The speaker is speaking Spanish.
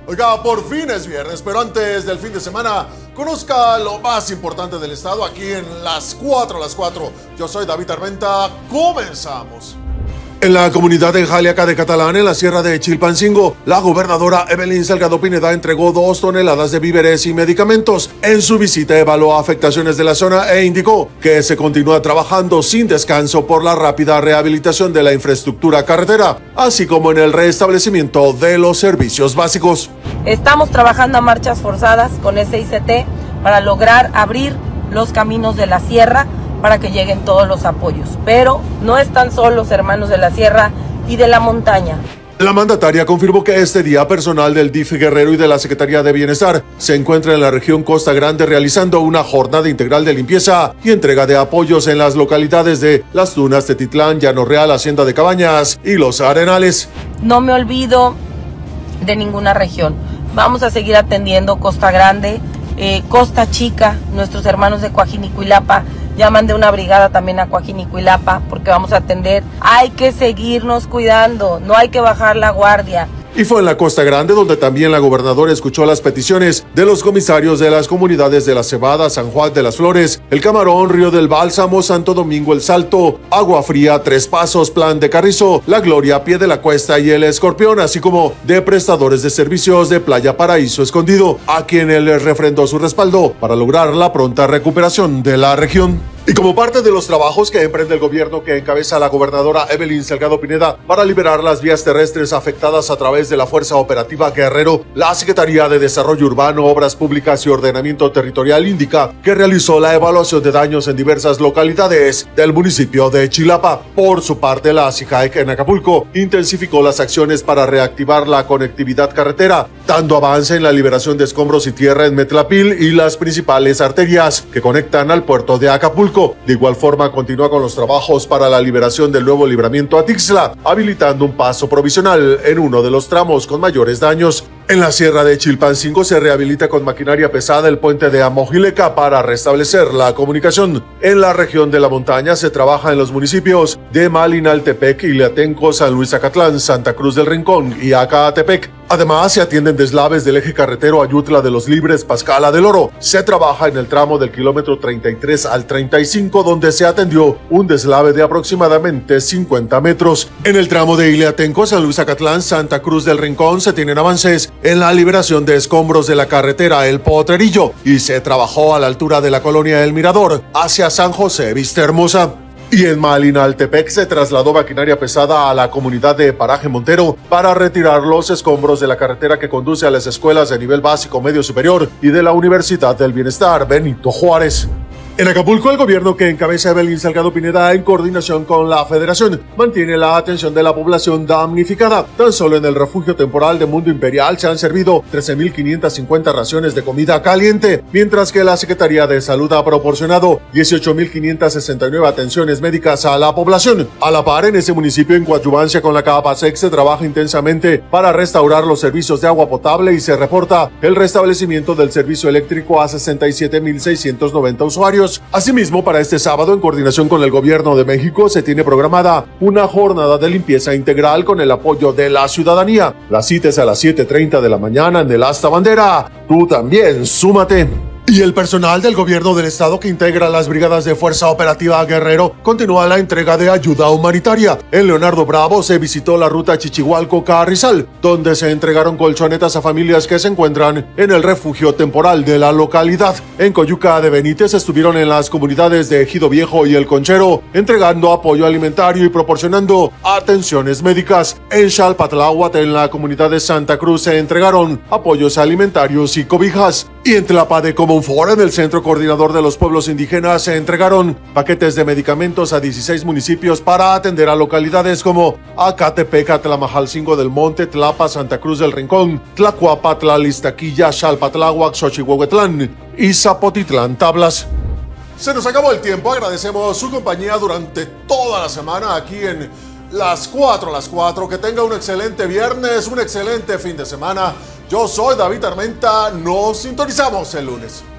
Oiga, por fin es viernes, pero antes del fin de semana, conozca lo más importante del estado aquí en Las 4 a las 4. Yo soy David Armenta, comenzamos. En la comunidad de Jaliaca de Catalán, en la sierra de Chilpancingo, la gobernadora Evelyn Salgado Pineda entregó 2 toneladas de víveres y medicamentos. En su visita evaluó afectaciones de la zona e indicó que se continúa trabajando sin descanso por la rápida rehabilitación de la infraestructura carretera, así como en el restablecimiento de los servicios básicos. Estamos trabajando a marchas forzadas con SICT para lograr abrir los caminos de la sierra para que lleguen todos los apoyos. Pero no están solos, hermanos de la sierra y de la montaña. La mandataria confirmó que este día personal del DIF Guerrero y de la Secretaría de Bienestar se encuentra en la región Costa Grande realizando una jornada integral de limpieza y entrega de apoyos en las localidades de Las Tunas, Tetitlán, Llano Real, Hacienda de Cabañas y Los Arenales. No me olvido de ninguna región. Vamos a seguir atendiendo Costa Grande, Costa Chica, nuestros hermanos de Coajín y Cuilapa. Llaman de una brigada también a Coajín y Cuilapa porque vamos a atender. Hay que seguirnos cuidando, no hay que bajar la guardia. Y fue en la Costa Grande donde también la gobernadora escuchó las peticiones de los comisarios de las comunidades de La Cebada, San Juan de las Flores, El Camarón, Río del Bálsamo, Santo Domingo El Salto, Agua Fría, Tres Pasos, Plan de Carrizo, La Gloria, Pie de la Cuesta y El Escorpión, así como de prestadores de servicios de Playa Paraíso Escondido, a quienes les refrendó su respaldo para lograr la pronta recuperación de la región. Y como parte de los trabajos que emprende el gobierno que encabeza la gobernadora Evelyn Salgado Pineda para liberar las vías terrestres afectadas a través de la Fuerza Operativa Guerrero, la Secretaría de Desarrollo Urbano, Obras Públicas y Ordenamiento Territorial indica que realizó la evaluación de daños en diversas localidades del municipio de Chilapa. Por su parte, la SICAEC en Acapulco intensificó las acciones para reactivar la conectividad carretera, dando avance en la liberación de escombros y tierra en Metlapil y las principales arterias que conectan al puerto de Acapulco. De igual forma, continúa con los trabajos para la liberación del nuevo libramiento a Tixla, habilitando un paso provisional en uno de los tramos con mayores daños. En la sierra de Chilpancingo se rehabilita con maquinaria pesada el puente de Amojileca para restablecer la comunicación. En la región de la montaña se trabaja en los municipios de Malinaltepec, Iliatenco, San Luis Acatlán, Santa Cruz del Rincón y Acatepec. Además, se atienden deslaves del eje carretero Ayutla de los Libres, Pascala del Oro. Se trabaja en el tramo del kilómetro 33 al 35, donde se atendió un deslave de aproximadamente 50 metros. En el tramo de Iliatenco, San Luis Acatlán, Santa Cruz del Rincón, se tienen avances en la liberación de escombros de la carretera El Potrerillo y se trabajó a la altura de la colonia El Mirador hacia San José Vista Hermosa. Y en Malinaltepec se trasladó maquinaria pesada a la comunidad de Paraje Montero para retirar los escombros de la carretera que conduce a las escuelas de nivel básico medio superior y de la Universidad del Bienestar Benito Juárez. En Acapulco, el gobierno que encabeza Evelyn Salgado Pineda, en coordinación con la Federación, mantiene la atención de la población damnificada. Tan solo en el refugio temporal de Mundo Imperial se han servido 13.550 raciones de comida caliente, mientras que la Secretaría de Salud ha proporcionado 18.569 atenciones médicas a la población. A la par, en ese municipio, en coadyuvancia con la CAPACEC, se trabaja intensamente para restaurar los servicios de agua potable y se reporta el restablecimiento del servicio eléctrico a 67.690 usuarios. Asimismo, para este sábado, en coordinación con el Gobierno de México, se tiene programada una jornada de limpieza integral con el apoyo de la ciudadanía. La cita es a las 7:30 de la mañana en el Asta Bandera. Tú también, súmate. Y el personal del gobierno del estado que integra las brigadas de Fuerza Operativa Guerrero continúa la entrega de ayuda humanitaria. En Leonardo Bravo se visitó la ruta Chichihualco-Carrizal, donde se entregaron colchonetas a familias que se encuentran en el refugio temporal de la localidad. En Coyuca de Benítez estuvieron en las comunidades de Ejido Viejo y El Conchero, entregando apoyo alimentario y proporcionando atenciones médicas. En Xalpatláhuatl, en la comunidad de Santa Cruz, se entregaron apoyos alimentarios y cobijas. Y en Tlapa de Comonfort, en el Centro Coordinador de los Pueblos Indígenas, se entregaron paquetes de medicamentos a 16 municipios para atender a localidades como Acatepec, Atlamajalcingo del Monte, Tlapa, Santa Cruz del Rincón, Tlacuapa, Tlalistaquilla, Xalpatláhuac, Xochihuehuetlán y Zapotitlán Tablas. Se nos acabó el tiempo, agradecemos su compañía durante toda la semana aquí en Las 4 a las 4. Que tenga un excelente viernes, un excelente fin de semana. Yo soy David Armenta, nos sintonizamos el lunes.